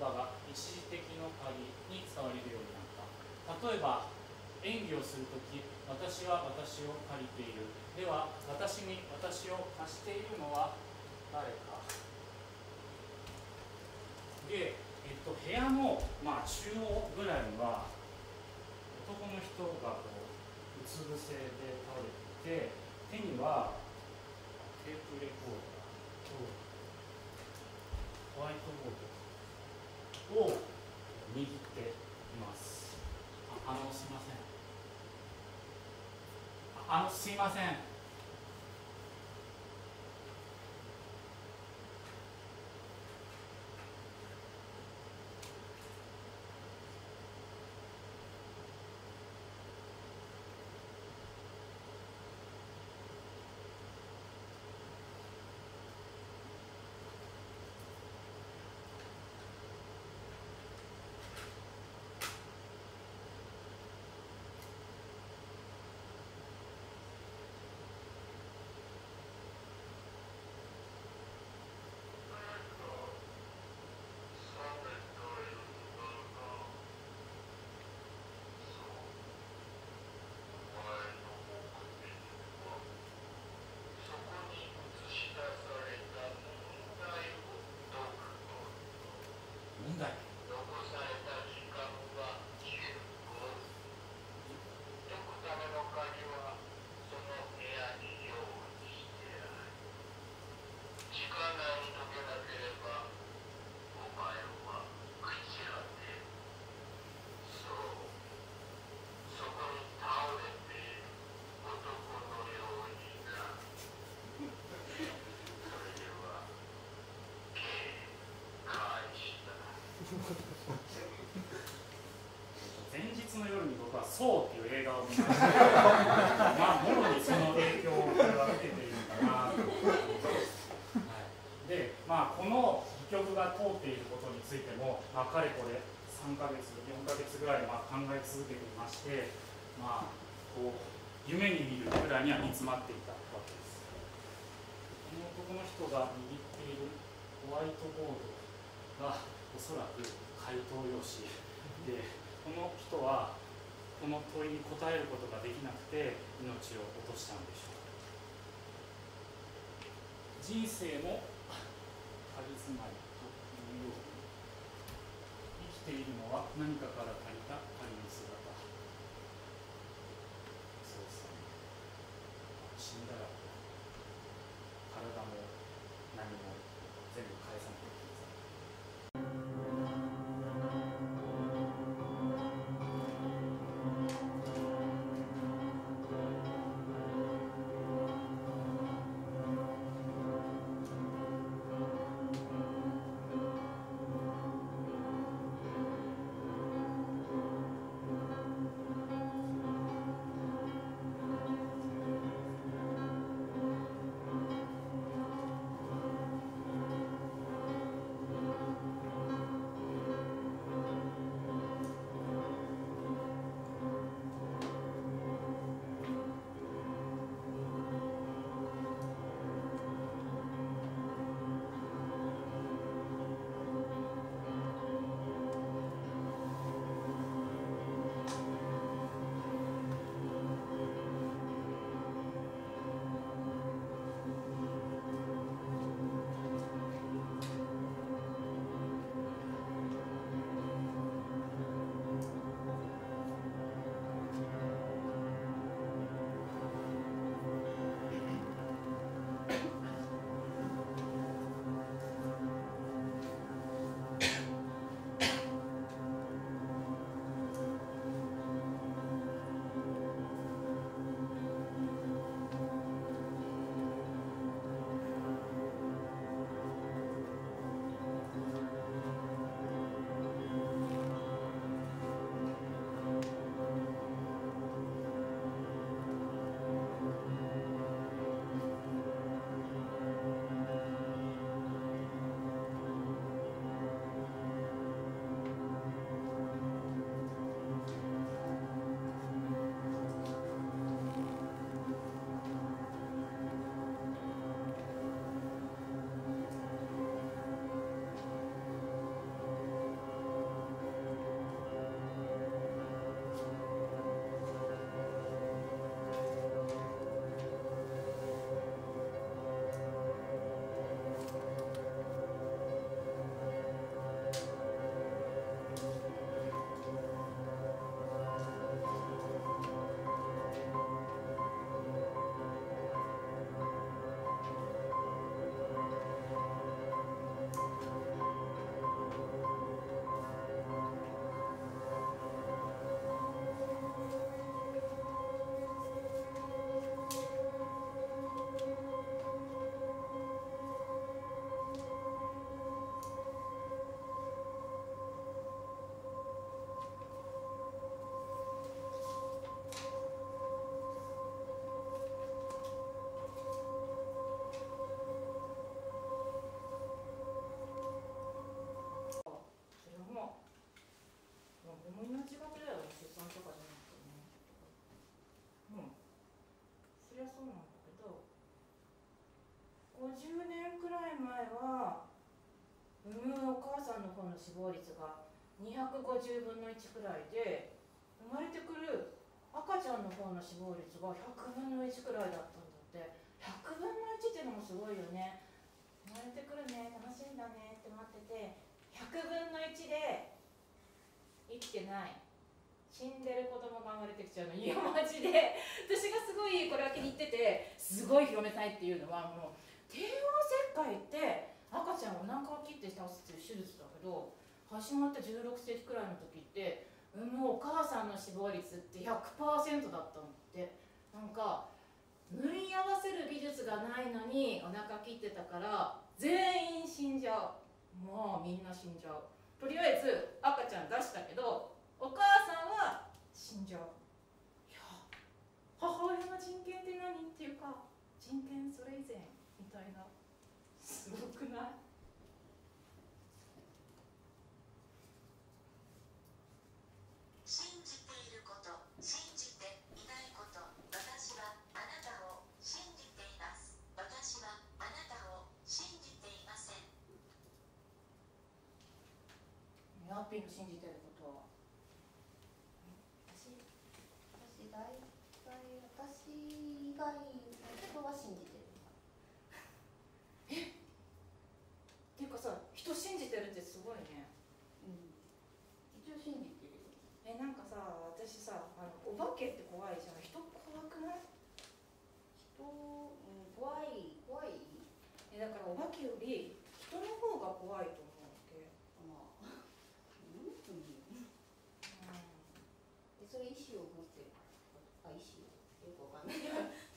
葉が一時的の仮に使われるようになった。例えば演技をするとき、私は私を借りている。では、私に私を貸しているのは誰か。で、部屋の、中央ぐらいには男の人がこううつ伏せで倒れていて、手にはテープレコーダーとホワイトボードを握っています。すいません。すいません。問題。前日の夜に僕は「そう」っていう映画を見ましたもろにその影響をこれは受けているんだなと思います。で、この戯曲が通っていることについても、かれこれ3ヶ月、4ヶ月ぐらい考え続けていまして、こう夢に見るぐらいには煮詰まっていたわけです。この男の人が握っているホワイトボードがおそらく回答用紙で、この人はこの問いに答えることができなくて命を落としたのでしょう。人生も仮住まいというように生きているのは何かから借りた仮の姿。そうさん、死んだら体も何も全部返さなきゃいけない。 50年くらい前は産むお母さんの方の死亡率が250分の1くらいで、生まれてくる赤ちゃんの方の死亡率が100分の1くらいだったんだって。100分の1っていうのもすごいよね。生まれてくるね、楽しみだねって待ってて、100分の1で生きてない、死んでる子供が生まれてきちゃうの。いやマジで私がすごいこれは気に入ってて、すごい広めたいっていうのは、もう帝王切開って赤ちゃんをお腹を切って倒すっていう手術だけど、始まった16世紀くらいの時って産むお母さんの死亡率って 100% だったのって。なんか縫い合わせる技術がないのにお腹切ってたから全員死んじゃう。もうみんな死んじゃう。とりあえず赤ちゃん出したけどお母さんは死んじゃう。いや、母親の人権って何っていうか、人権それ以前みたいな。すごくない？ 信じていること、信じていないこと。私はあなたを信じています。私はあなたを信じていません。 ヤッピーの信じてることは？ 大体私以外の人は信じてる。 っていうかさ、人信じてるってすごいね。 一応信じてるよ。 なんかさ、私さ、お化けって怖いじゃん。人怖くない？ 怖い。 だからお化けより人の方が怖いと思うわけ。 まあそれ意思を持ってるから。意思よくわかんない。 で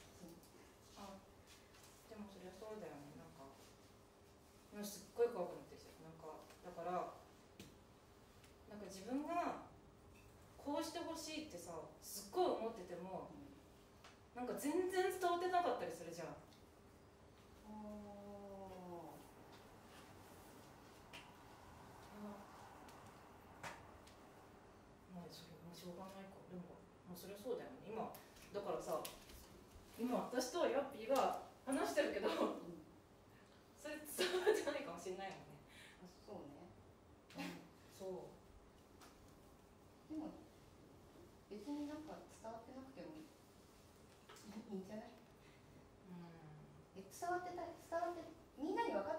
もそりゃそうだよね。なんかすっごい怖くなってきちゃう。なんかだからなんか自分がこうしてほしいってさ、すっごい思ってても、なんか全然伝わってなかったりするじゃん。まあそれもしょうがないか。でももうそれはそうだよね。今だからさ、今私とヤッピーが話してるけど、それ伝わってないかもしれないもんね。 そうね。 そう。 でも別になんか伝わってなくてもいいんじゃない？伝わってみんなに分かっ